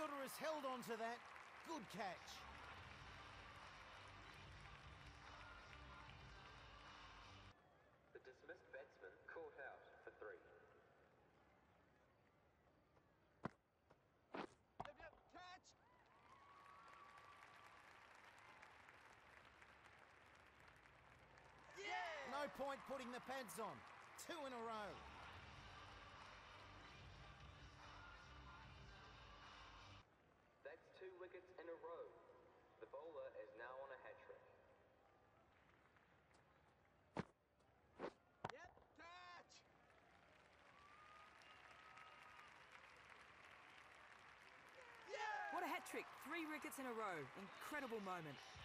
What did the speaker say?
fielder has held on to that. Good catch. The dismissed batsman caught out for 3. Catch! Yeah! No point putting the pads on. 2 in a row. That's 2 wickets in a row. The bowler is now on a hat-trick. Yep, catch! What a hat-trick. 3 wickets in a row. Incredible moment.